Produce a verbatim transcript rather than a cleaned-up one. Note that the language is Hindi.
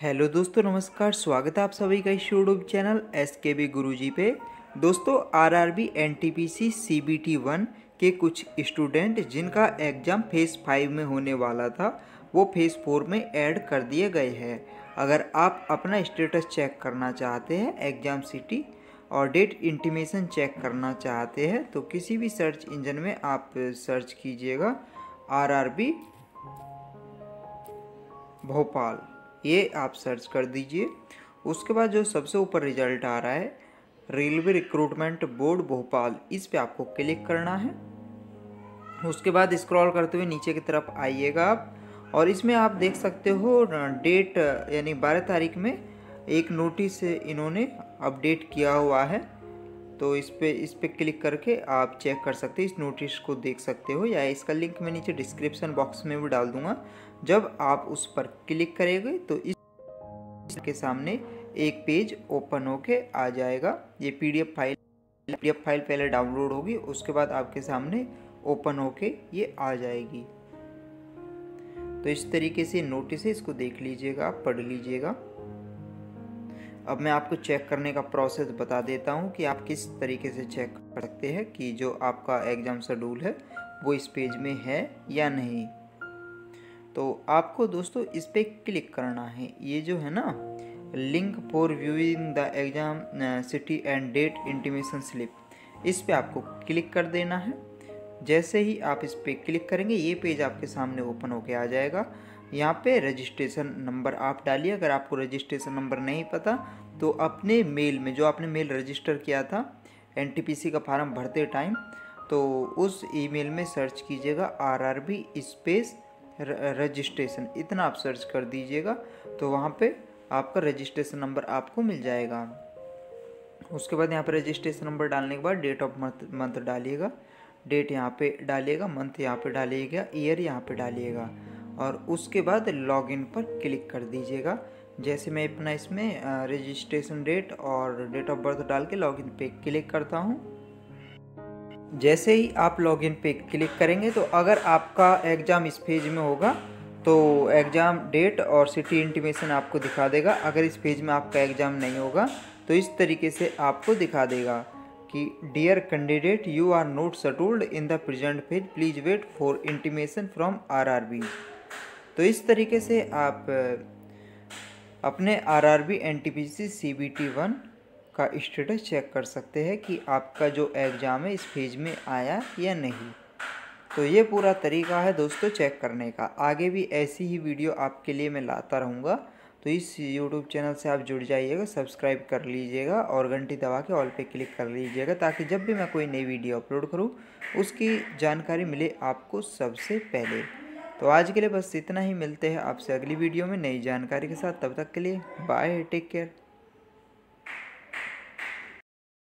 हेलो दोस्तों, नमस्कार। स्वागत है आप सभी का इस YouTube channel S K B Guruji पे। दोस्तों, आरआरबी एनटीपीसी सीबीटी वन के कुछ स्टूडेंट जिनका एग्ज़ाम फेज़ फाइव में होने वाला था वो फेज़ फोर में ऐड कर दिए गए हैं। अगर आप अपना स्टेटस चेक करना चाहते हैं, एग्ज़ाम सिटी और डेट इंटीमेशन चेक करना चाहते हैं तो किसी भी सर्च इंजन में आप सर्च कीजिएगा आरआरबी भोपाल, ये आप सर्च कर दीजिए। उसके बाद जो सबसे ऊपर रिजल्ट आ रहा है रेलवे रिक्रूटमेंट बोर्ड भोपाल, इस पे आपको क्लिक करना है। उसके बाद स्क्रॉल करते हुए नीचे की तरफ आइएगा आप, और इसमें आप देख सकते हो डेट यानी बारह तारीख में एक नोटिस इन्होंने अपडेट किया हुआ है। तो इस पे इस पे क्लिक करके आप चेक कर सकते हैं, इस नोटिस को देख सकते हो, या इसका लिंक मैं नीचे डिस्क्रिप्शन बॉक्स में भी डाल दूंगा। जब आप उस पर क्लिक करेंगे तो इस के सामने एक पेज ओपन होके आ जाएगा। ये पीडीएफ फाइल पीडीएफ फाइल पहले डाउनलोड होगी, उसके बाद आपके सामने ओपन होके ये आ जाएगी। तो इस तरीके से नोटिस है, इसको देख लीजिएगा, आप पढ़ लीजिएगा। अब मैं आपको चेक करने का प्रोसेस बता देता हूं कि आप किस तरीके से चेक कर सकते हैं कि जो आपका एग्ज़ाम शेड्यूल है वो इस पेज में है या नहीं। तो आपको दोस्तों इस पे क्लिक करना है। ये जो है ना, link for viewing the exam city and date intimation slip, इस पे आपको क्लिक कर देना है। जैसे ही आप इस पे क्लिक करेंगे ये पेज आपके सामने ओपन होके आ जाएगा। यहाँ पे रजिस्ट्रेशन नंबर आप डालिए। अगर आपको रजिस्ट्रेशन नंबर नहीं पता तो अपने मेल में, जो आपने मेल रजिस्टर किया था एनटीपीसी का फॉर्म भरते टाइम, तो उस ईमेल में सर्च कीजिएगा आरआरबी स्पेस रजिस्ट्रेशन, इतना आप सर्च कर दीजिएगा तो वहाँ पे आपका रजिस्ट्रेशन नंबर आपको मिल जाएगा। उसके बाद यहाँ पे रजिस्ट्रेशन नंबर डालने के बाद डेट ऑफ मंथ मंथ डालिएगा, डेट यहाँ पे डालिएगा, मंथ यहाँ पे डालिएगा, ईयर यहाँ पे डालिएगा, और उसके बाद लॉगिन पर क्लिक कर दीजिएगा। जैसे मैं अपना इसमें रजिस्ट्रेशन डेट और डेट ऑफ बर्थ डाल के लॉगिन पे क्लिक करता हूँ। जैसे ही आप लॉगिन पे क्लिक करेंगे तो अगर आपका एग्ज़ाम इस पेज में होगा तो एग्ज़ाम डेट और सिटी इंटीमेशन आपको दिखा देगा। अगर इस पेज में आपका एग्ज़ाम नहीं होगा तो इस तरीके से आपको दिखा देगा कि dear candidate, you are not scheduled in the present page, please wait for intimation from RRB. तो इस तरीके से आप अपने आरआरबी एनटीपीसी सीबीटी वन का स्टेटस चेक कर सकते हैं कि आपका जो एग्ज़ाम है इस पेज में आया या नहीं। तो ये पूरा तरीका है दोस्तों चेक करने का। आगे भी ऐसी ही वीडियो आपके लिए मैं लाता रहूँगा, तो इस यूट्यूब चैनल से आप जुड़ जाइएगा, सब्सक्राइब कर लीजिएगा और घंटी दबा के ऑल पे क्लिक कर लीजिएगा, ताकि जब भी मैं कोई नई वीडियो अपलोड करूँ उसकी जानकारी मिले आपको सबसे पहले। तो आज के लिए बस इतना ही, मिलते हैं आपसे अगली वीडियो में नई जानकारी के साथ। तब तक के लिए बाय, टेक केयर।